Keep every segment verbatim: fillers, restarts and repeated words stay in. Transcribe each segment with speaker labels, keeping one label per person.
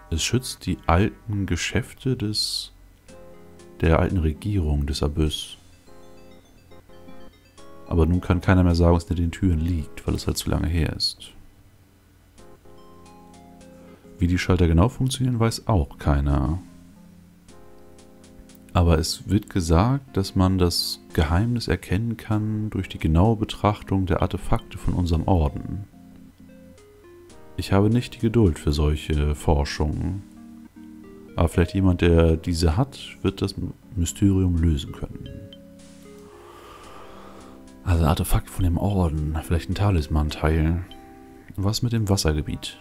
Speaker 1: Es schützt die alten Geschäfte des der alten Regierung des Abyss. Aber nun kann keiner mehr sagen, was hinter den Türen liegt, weil es halt zu lange her ist. Wie die Schalter genau funktionieren, weiß auch keiner. Aber es wird gesagt, dass man das Geheimnis erkennen kann durch die genaue Betrachtung der Artefakte von unserem Orden. Ich habe nicht die Geduld für solche Forschungen. Aber vielleicht jemand, der diese hat, wird das Mysterium lösen können. Also ein Artefakt von dem Orden, vielleicht ein Talisman-Teil. Was mit dem Wassergebiet?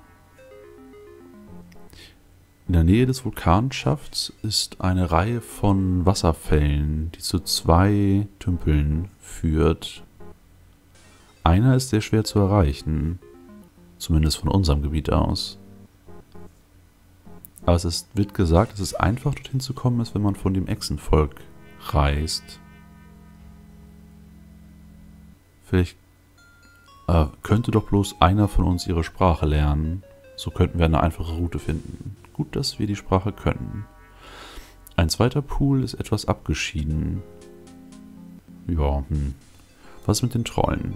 Speaker 1: In der Nähe des Vulkanschafts ist eine Reihe von Wasserfällen, die zu zwei Tümpeln führt. Einer ist sehr schwer zu erreichen, zumindest von unserem Gebiet aus. Aber es ist, wird gesagt, dass es einfach dorthin zu kommen ist, wenn man von dem Echsenvolk reist. Vielleicht äh, könnte doch bloß einer von uns ihre Sprache lernen. So könnten wir eine einfache Route finden. Gut, dass wir die Sprache können. Ein zweiter Pool ist etwas abgeschieden. Ja, hm. Was mit den Trollen?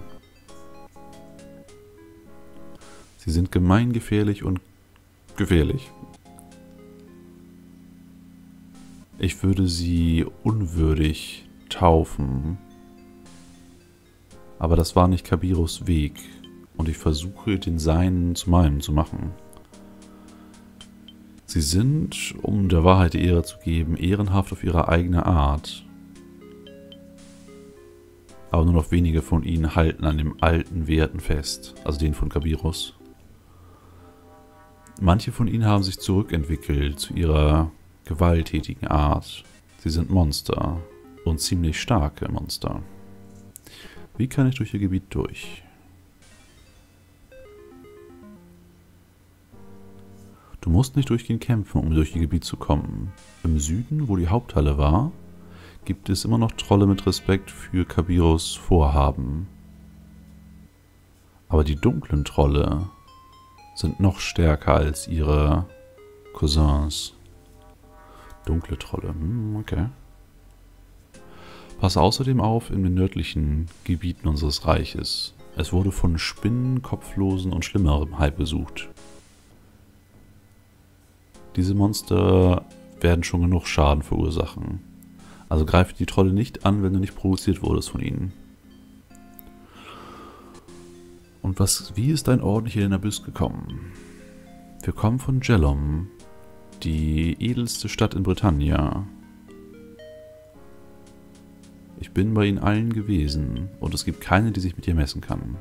Speaker 1: Sie sind gemeingefährlich und gefährlich. Ich würde sie unwürdig taufen. Aber das war nicht Kabiros Weg. Und ich versuche, den seinen zu meinem zu machen. Sie sind, um der Wahrheit die Ehre zu geben, ehrenhaft auf ihre eigene Art. Aber nur noch wenige von ihnen halten an den alten Werten fest, also den von Kabiros. Manche von ihnen haben sich zurückentwickelt zu ihrer gewalttätigen Art. Sie sind Monster und ziemlich starke Monster. Wie kann ich durch ihr Gebiet durch? Du musst nicht durchgehend kämpfen, um durch ihr Gebiet zu kommen. Im Süden, wo die Haupthalle war, gibt es immer noch Trolle mit Respekt für Kabiros Vorhaben. Aber die dunklen Trolle sind noch stärker als ihre Cousins. Dunkle Trolle, hm, okay. Pass außerdem auf in den nördlichen Gebieten unseres Reiches. Es wurde von Spinnen, Kopflosen und Schlimmerem heimgesucht. Diese Monster werden schon genug Schaden verursachen. Also greife die Trolle nicht an, wenn du nicht provoziert wurdest von ihnen. Und was, wie ist dein Orden hier in den Abyss gekommen? Wir kommen von Jellom, die edelste Stadt in Britannia. Ich bin bei ihnen allen gewesen und es gibt keine, die sich mit ihr messen kann.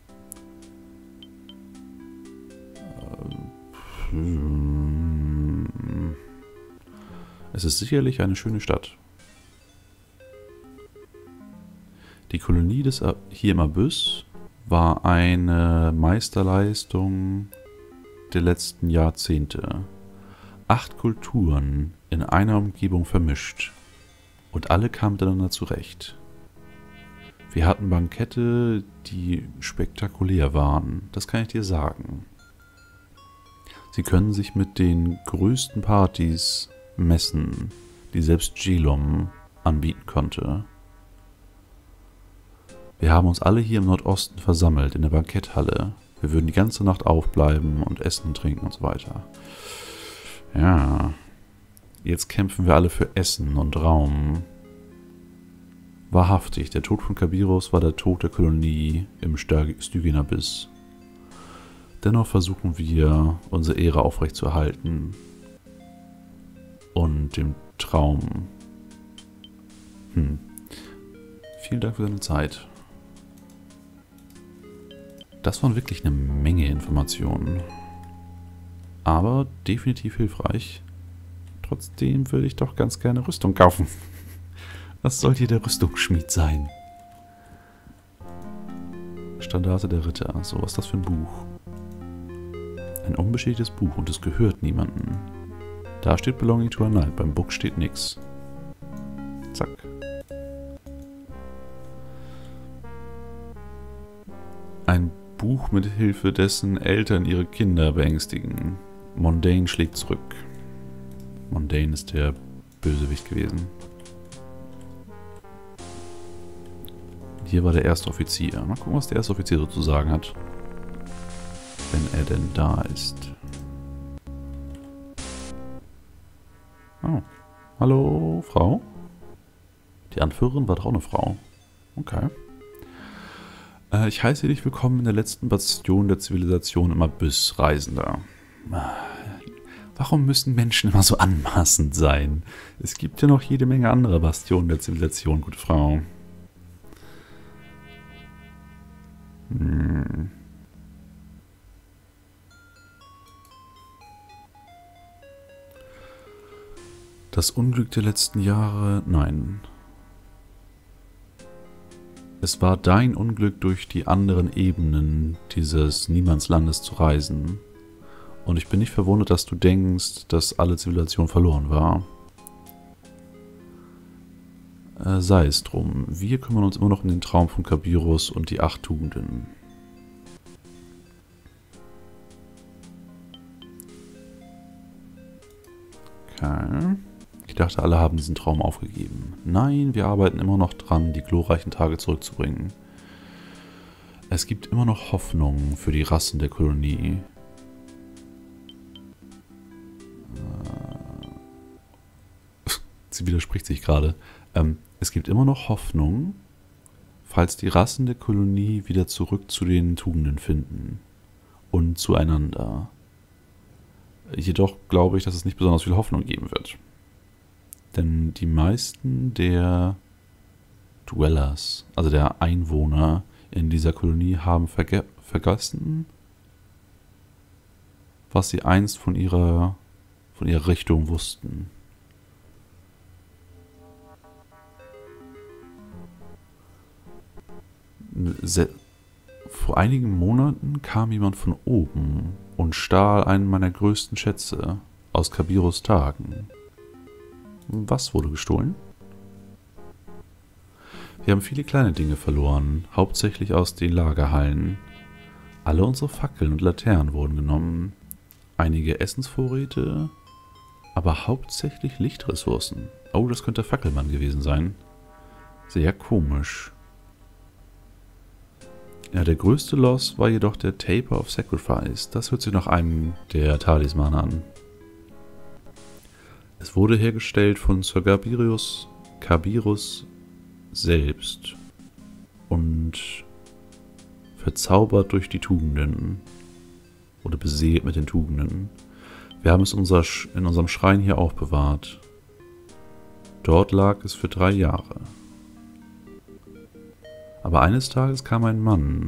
Speaker 1: Es ist sicherlich eine schöne Stadt. Die Kolonie des A- hier im Abyss war eine Meisterleistung der letzten Jahrzehnte. Acht Kulturen in einer Umgebung vermischt. Und alle kamen miteinander zurecht. Wir hatten Bankette, die spektakulär waren. Das kann ich dir sagen. Sie können sich mit den größten Partys messen, die selbst Jellom anbieten konnte. Wir haben uns alle hier im Nordosten versammelt, in der Banketthalle. Wir würden die ganze Nacht aufbleiben und essen, trinken und so weiter. Ja, jetzt kämpfen wir alle für Essen und Raum. Wahrhaftig, der Tod von Kabiros war der Tod der Kolonie im Stygian-Abyss. Dennoch versuchen wir, unsere Ehre aufrechtzuerhalten. Und dem Traum. Hm. Vielen Dank für deine Zeit. Das waren wirklich eine Menge Informationen. Aber definitiv hilfreich. Trotzdem würde ich doch ganz gerne Rüstung kaufen. Was soll hier der Rüstungsschmied sein? Standarte der Ritter. So, was ist das für ein Buch? Ein unbeschädigtes Buch und es gehört niemandem. Da steht Belonging to a Knight, beim Buch steht nix. Zack. Ein Buch mit Hilfe dessen Eltern ihre Kinder beängstigen. Mondain schlägt zurück. Mondain ist der Bösewicht gewesen. Hier war der erste Offizier. Mal gucken, was der erste Offizier so zu sagen hat. Wenn er denn da ist. Oh. Hallo, Frau? Die Anführerin war doch auch eine Frau. Okay. Äh, ich heiße dich willkommen in der letzten Bastion der Zivilisation im Abyss, Reisender. Warum müssen Menschen immer so anmaßend sein? Es gibt ja noch jede Menge anderer Bastionen der Zivilisation, gute Frau. Hm. Das Unglück der letzten Jahre? Nein. Es war dein Unglück, durch die anderen Ebenen dieses Niemandslandes zu reisen. Und ich bin nicht verwundert, dass du denkst, dass alle Zivilisation verloren war. Äh, sei es drum. Wir kümmern uns immer noch um den Traum von Kabirus und die acht Tugenden. Okay. Ich dachte, alle haben diesen Traum aufgegeben. Nein, wir arbeiten immer noch dran, die glorreichen Tage zurückzubringen. Es gibt immer noch Hoffnung für die Rassen der Kolonie. Sie widerspricht sich gerade. Ähm, es gibt immer noch Hoffnung, falls die Rassen der Kolonie wieder zurück zu den Tugenden finden. Und zueinander. Jedoch glaube ich, dass es nicht besonders viel Hoffnung geben wird. Denn die meisten der Dwellers, also der Einwohner in dieser Kolonie, haben verge vergessen, was sie einst von ihrer, von ihrer Richtung wussten. Se Vor einigen Monaten kam jemand von oben und stahl einen meiner größten Schätze aus Kabirus Tagen. Was wurde gestohlen? Wir haben viele kleine Dinge verloren, hauptsächlich aus den Lagerhallen. Alle unsere Fackeln und Laternen wurden genommen. Einige Essensvorräte, aber hauptsächlich Lichtressourcen. Oh, das könnte der Fackelmann gewesen sein. Sehr komisch. Ja, der größte Loss war jedoch der Taper of Sacrifice. Das hört sich nach einem der Talismane an. Es wurde hergestellt von Sir Kabirus, Kabirus selbst und verzaubert durch die Tugenden oder beseelt mit den Tugenden. Wir haben es unser, in unserem Schrein hier aufbewahrt. Dort lag es für drei Jahre. Aber eines Tages kam ein Mann.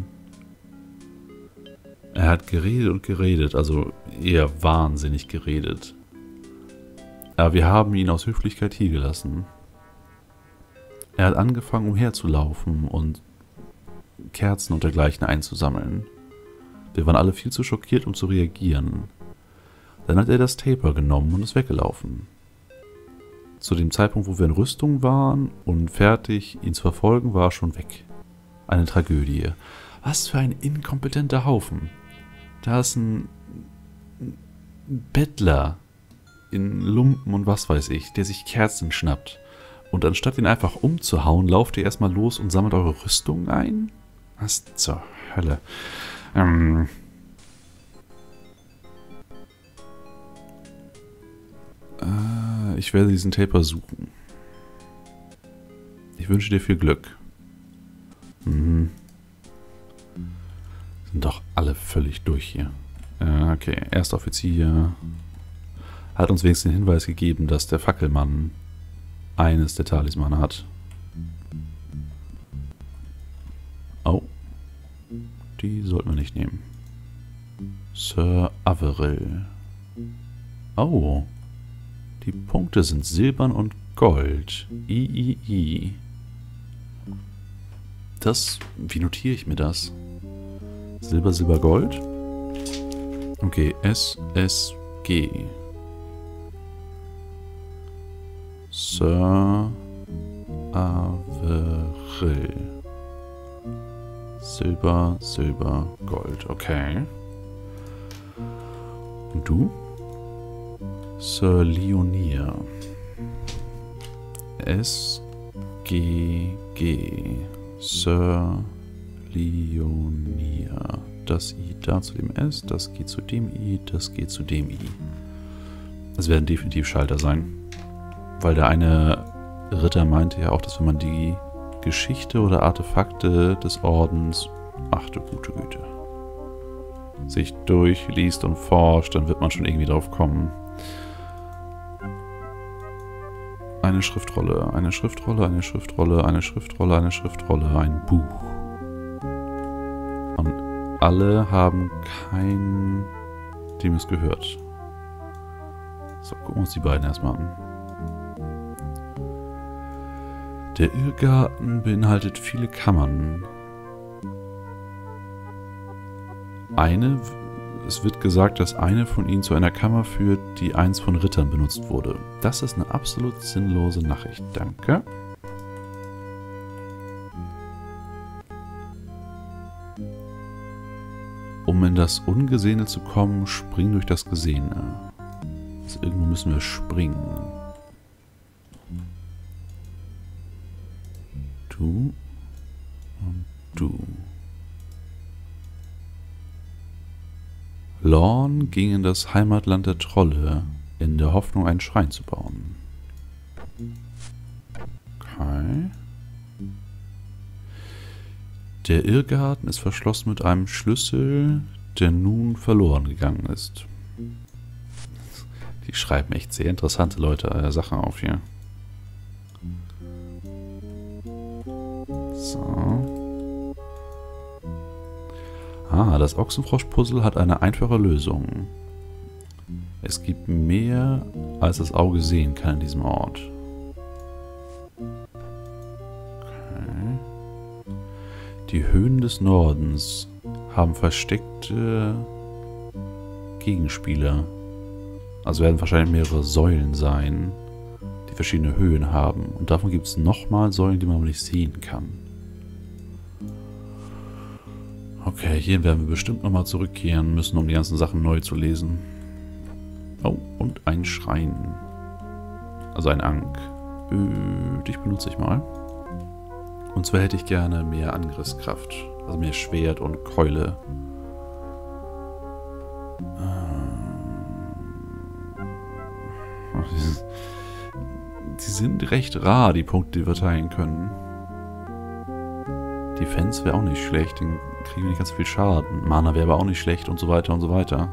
Speaker 1: Er hat geredet und geredet, also eher wahnsinnig geredet. Aber wir haben ihn aus Höflichkeit hier gelassen. Er hat angefangen umherzulaufen und Kerzen und dergleichen einzusammeln. Wir waren alle viel zu schockiert, um zu reagieren. Dann hat er das Taper genommen und ist weggelaufen. Zu dem Zeitpunkt, wo wir in Rüstung waren und fertig, ihn zu verfolgen, war er schon weg. Eine Tragödie. Was für ein inkompetenter Haufen. Da ist ein Bettler in Lumpen und was weiß ich, der sich Kerzen schnappt. Und anstatt ihn einfach umzuhauen, lauft ihr erstmal los und sammelt eure Rüstung ein? Was zur Hölle? Ähm... Äh, ich werde diesen Taper suchen. Ich wünsche dir viel Glück. Mhm. Sind doch alle völlig durch hier. Äh, okay, erster Offizier hat uns wenigstens den Hinweis gegeben, dass der Fackelmann eines der Talismane hat. Oh. Die sollten wir nicht nehmen. Sir Averill. Oh. Die Punkte sind silbern und Gold. I, I, I. Das, wie notiere ich mir das? Silber, Silber, Gold? Okay, S, S, G. Sir Averill. Silber, Silber, Gold. Okay. Und du? Sir Leonier. S G G. Sir Leonier. Das I da zu dem S, das geht zu dem I, das geht zu dem I. Es werden definitiv Schalter sein. Weil der eine Ritter meinte ja auch, dass wenn man die Geschichte oder Artefakte des Ordens, ach du gute Güte, sich durchliest und forscht, dann wird man schon irgendwie drauf kommen. Eine Schriftrolle, eine Schriftrolle, eine Schriftrolle, eine Schriftrolle, eine Schriftrolle, ein Buch. Und alle haben kein dem es gehört. So, gucken wir uns die beiden erstmal an. Der Irrgarten beinhaltet viele Kammern. Eine, es wird gesagt, dass eine von ihnen zu einer Kammer führt, die einst von Rittern benutzt wurde. Das ist eine absolut sinnlose Nachricht. Danke. Um in das Ungesehene zu kommen, spring durch das Gesehene. Also irgendwo müssen wir springen. Du und du. Lorn ging in das Heimatland der Trolle, in der Hoffnung, einen Schrein zu bauen. Okay. Der Irrgarten ist verschlossen mit einem Schlüssel, der nun verloren gegangen ist. Die schreiben echt sehr interessante Leute äh, Sachen auf hier. So. Ah, das Ochsenfrosch-Puzzle hat eine einfache Lösung. Es gibt mehr, als das Auge sehen kann in diesem Ort. Okay. Die Höhen des Nordens haben versteckte Gegenspieler. Also werden wahrscheinlich mehrere Säulen sein, die verschiedene Höhen haben. Und davon gibt es nochmal Säulen, die man aber nicht sehen kann. Okay, hier werden wir bestimmt nochmal zurückkehren müssen, um die ganzen Sachen neu zu lesen. Oh, und ein Schrein. Also ein Ankh. Äh, dich benutze ich mal. Und zwar hätte ich gerne mehr Angriffskraft. Also mehr Schwert und Keule. Die sind recht rar, die Punkte, die wir teilen können. Defense wäre auch nicht schlecht, dann kriegen wir nicht ganz viel Schaden. Mana wäre aber auch nicht schlecht und so weiter und so weiter.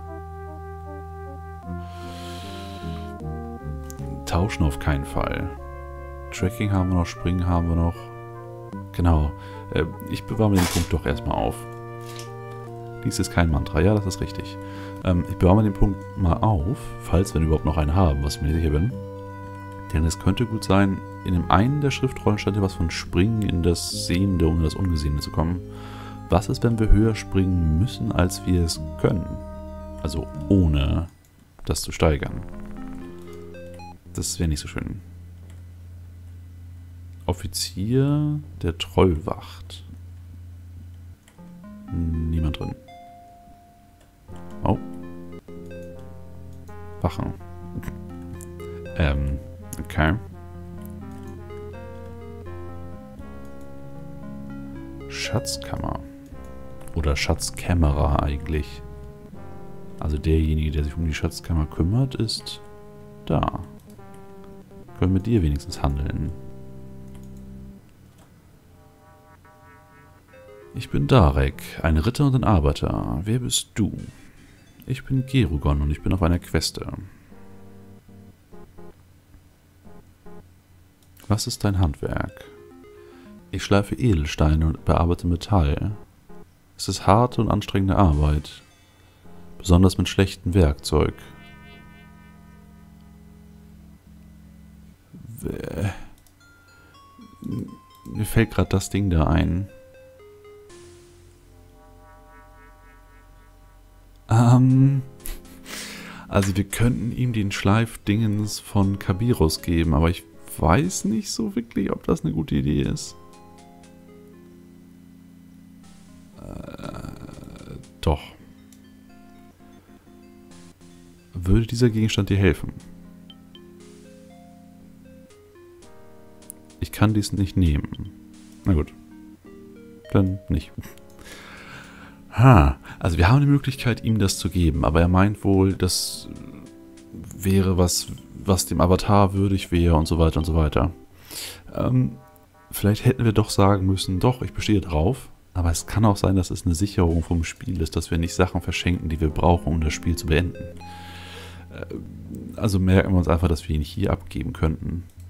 Speaker 1: Tauschen auf keinen Fall. Tracking haben wir noch, Springen haben wir noch. Genau. Äh, ich bewahre mir den Punkt doch erstmal auf. Dies ist kein Mantra, ja, das ist richtig. Ähm, ich bewahre mir den Punkt mal auf, falls wir überhaupt noch einen haben, was ich mir sicher bin. Denn es könnte gut sein, in dem einen der Schriftrollen stand ja was von Springen in das Sehende, um in das Ungesehene zu kommen. Was ist, wenn wir höher springen müssen, als wir es können? Also ohne das zu steigern. Das wäre nicht so schön. Offizier der Trollwacht. Niemand drin. Oh. Wachen. ähm, okay. Schatzkammer. Oder Schatzkämmerer eigentlich. Also derjenige, der sich um die Schatzkammer kümmert, ist da. Können wir mit dir wenigstens handeln. Ich bin Darek, ein Ritter und ein Arbeiter. Wer bist du? Ich bin Gerugon und ich bin auf einer Queste. Was ist dein Handwerk? Ich schleife Edelsteine und bearbeite Metall. Es ist harte und anstrengende Arbeit. Besonders mit schlechtem Werkzeug. Mir fällt gerade das Ding da ein. Ähm, also wir könnten ihm den Schleifdingens von Kabiros geben, aber ich weiß nicht so wirklich, ob das eine gute Idee ist. Äh, doch. Würde dieser Gegenstand dir helfen? Ich kann dies nicht nehmen. Na gut. Dann nicht. Ha, also wir haben die Möglichkeit, ihm das zu geben, aber er meint wohl, das wäre was, was dem Avatar würdig wäre und so weiter und so weiter. Ähm, vielleicht hätten wir doch sagen müssen, doch, ich bestehe drauf, aber es kann auch sein, dass es eine Sicherung vom Spiel ist, dass wir nicht Sachen verschenken, die wir brauchen, um das Spiel zu beenden. Äh, also merken wir uns einfach, dass wir ihn hier abgeben könnten.